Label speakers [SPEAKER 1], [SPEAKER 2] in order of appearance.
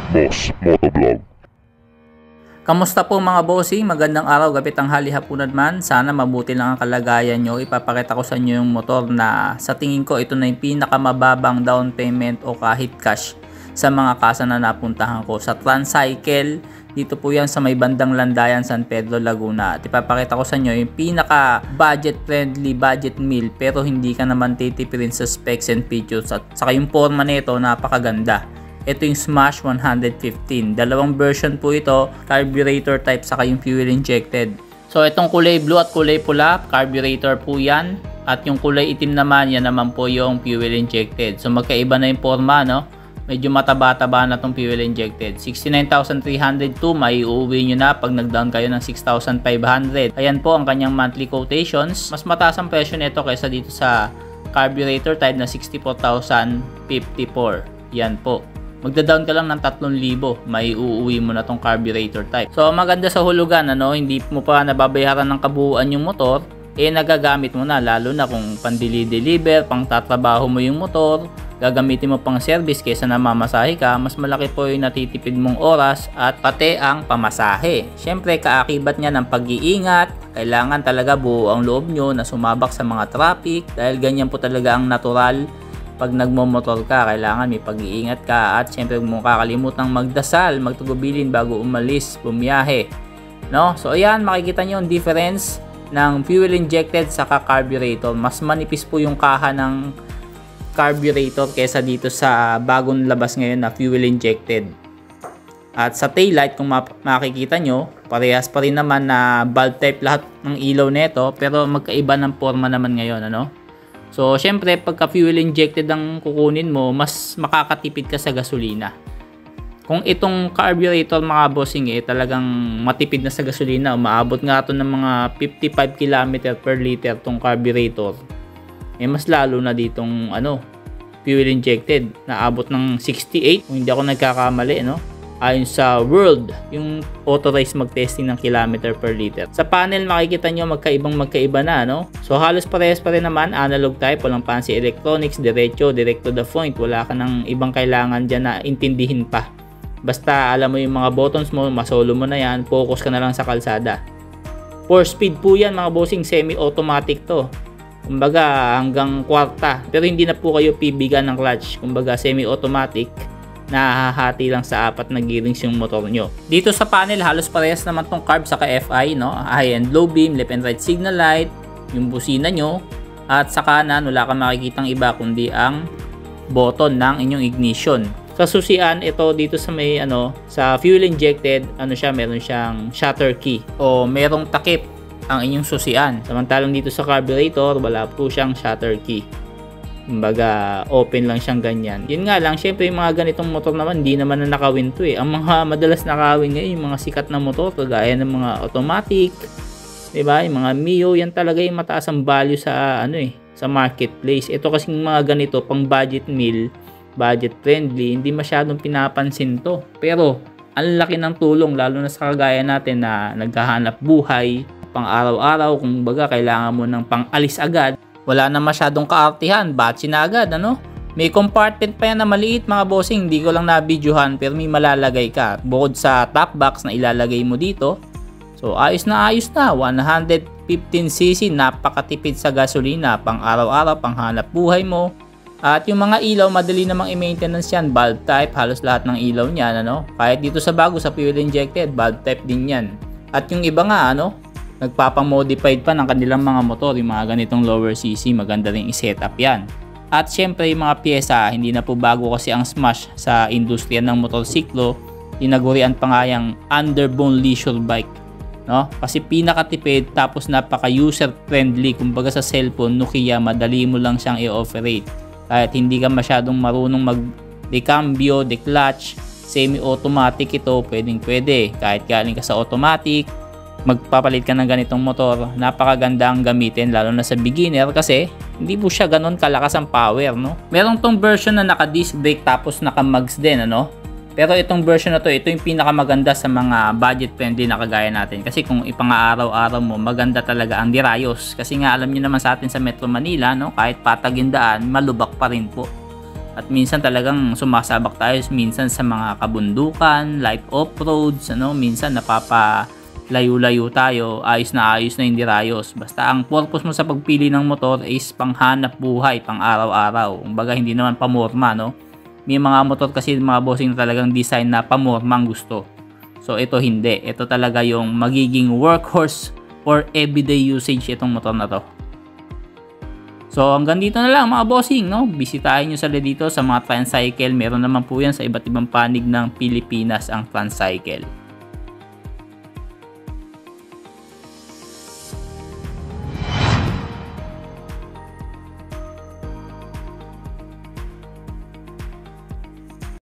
[SPEAKER 1] Boss Motovlog.
[SPEAKER 2] Kamusta po mga bossing? Magandang araw, gabi, tanghali, hapunan man. Sana mabuti lang ang kalagayan nyo. Ipapakita ko sa inyo yung motor na sa tingin ko ito na yung pinakamababang down payment o kahit cash sa mga kasa na napuntahan ko. Sa Transcycle, dito po yan sa may bandang Landayan, San Pedro, Laguna. At ipapakita ko sa inyo yung pinaka budget friendly, budget meal, pero hindi ka naman titipirin sa specs and features. At saka yung forma nito napakaganda. Ito yung Smash 115. Dalawang version po ito, carburetor type saka yung fuel injected. So itong kulay blue at kulay pula, carburetor po yan. At yung kulay itim naman, yan naman po yung fuel injected. So magkaiba na yung forma, no? Medyo mataba-taba na itong fuel injected. 69,302, may uuwi nyo na pag nag-down kayo ng 6,500. Ayan po ang kanyang monthly quotations. Mas mataas ang presyo nito kaysa dito sa carburetor type na 64,054. Yan po. Magda-down ka lang ng 3,000, may uuwi mo na tong carburetor type. So maganda sa hulugan, ano, hindi mo pa nababayaran ng kabuuan yung motor, nagagamit mo na, lalo na kung pandili-deliver, pang tatrabaho mo yung motor, gagamitin mo pang service kaysa namamasahe ka, mas malaki po yung natitipid mong oras at pati ang pamasahe. Syempre kaakibat niya ng pag-iingat, kailangan talaga buo ang loob nyo na sumabak sa mga traffic dahil ganyan po talaga ang natural. Pag nagmomotor ka, kailangan may pag-iingat ka at syempre huwag mo kakalimutang magdasal, magtugubilin bago umalis, bumiyahe. No? So ayan, makikita nyo ang difference ng fuel injected sa carburetor. Mas manipis po yung kaha ng carburetor kesa dito sa bagong labas ngayon na fuel injected. At sa taillight, kung makikita nyo, parehas pa rin naman na bulb type lahat ng ilaw nito, pero magkaiba ng forma naman ngayon, ano? So, syempre, pagka fuel injected ang kukunin mo, mas makakatipid ka sa gasolina. Kung itong carburetor mga bossing talagang matipid na sa gasolina, umaabot nga ito ng mga 55 km per liter tong carburetor. Mas lalo na ditong fuel injected, naabot ng 68 kung hindi ako nagkakamali, no? Ayon sa World, yung authorized mag-testing ng kilometer per liter. Sa panel makikita nyo magkaiba na, no? So halos parehas pa rin naman, analog type, walang fancy electronics, direct to the point, wala ka ng ibang kailangan dyan na intindihin pa. Basta alam mo yung mga buttons mo, masolo mo na yan, focus ka na lang sa kalsada. 4-speed po yan mga bossing, semi-automatic to. Kumbaga hanggang kwarta, pero hindi na po kayo pibigan ng clutch, kumbaga semi-automatic. Nahahati lang sa 4 na gearings yung motor nyo. Dito sa panel, halos parehas naman tong carb saka FI, no? High and low beam, left and right signal light, yung busina nyo, at sa kanan, wala kang makikitang iba kundi ang button ng inyong ignition. Sa susian, ito dito sa may sa fuel injected, meron siyang shutter key o merong takip ang inyong susian. Samantalang dito sa carburetor, wala po siyang shutter key. Kumbaga, open lang siyang ganyan. Yun nga lang, syempre yung mga ganitong motor naman, hindi naman na nakawin to Ang mga madalas nakawin ngayon, yung mga sikat na motor, kagaya ng mga automatic, diba? Yung mga Mio, yan talaga yung mataas ang value sa, sa marketplace. Ito kasing mga ganito, pang budget meal, budget friendly, hindi masyadong pinapansin to. Pero, ang laki ng tulong, lalo na sa kagaya natin na naghahanap buhay, pang araw-araw, kung baga, kailangan mo ng pang alis agad. Wala na masyadong kaartihan, batsi na agad, May compartment pa yan na maliit mga bossing, hindi ko lang nabidyohan pero may malalagay ka. Bukod sa top box na ilalagay mo dito. So ayos na 115cc, napakatipid sa gasolina, pang araw-araw, pang hanap buhay mo. At yung mga ilaw, madali namang i-maintenance yan, bulb type, halos lahat ng ilaw niyan, Kahit dito sa bago, sa fuel injected, bulb type din yan. At yung iba nga, nagpapamodified pa ng kanilang mga motor, yung mga ganitong lower cc, maganda rin i-setup yan. At syempre yung mga pyesa, hindi na po bago kasi ang Smash sa industriya ng motorsiklo, tinagurian pa nga yung underbone leisure bike, Kasi pinakatipid tapos napaka user friendly, kumbaga sa cellphone, Nokia, madali mo lang siyang i-operate. Kahit hindi ka masyadong marunong mag-decambio, declutch, semi-automatic ito, pwede. Kahit galing ka sa automatic, magpapalit ka ng ganitong motor, napakaganda ang gamitin lalo na sa beginner kasi hindi po siya ganon kalakas ang power, Meron tong version na naka disc brake tapos naka mags din, Pero itong version na to, ito yung pinakamaganda sa mga budget friendly na kagaya natin kasi kung ipang-araw-araw mo, maganda talaga ang dirayos kasi nga alam niyo naman sa atin sa Metro Manila, kahit patagindaan, malubak pa rin po. At minsan talagang sumasabak tayo minsan sa mga kabundukan, light off-roads, minsan napapalayo-layo tayo, ayos na hindi rayos. Basta ang purpose mo sa pagpili ng motor is panghanap buhay, pang araw-araw. Kumbaga hindi naman pamorma, May mga motor kasi mga bossing talagang design na pamormang gusto. So ito hindi. Ito talaga yung magiging workhorse for everyday usage itong motor na to. So hanggang dito na lang mga bossing, Bisitahin nyo sila dito sa mga Transcycle. Meron naman po yan sa iba't ibang panig ng Pilipinas ang Transcycle.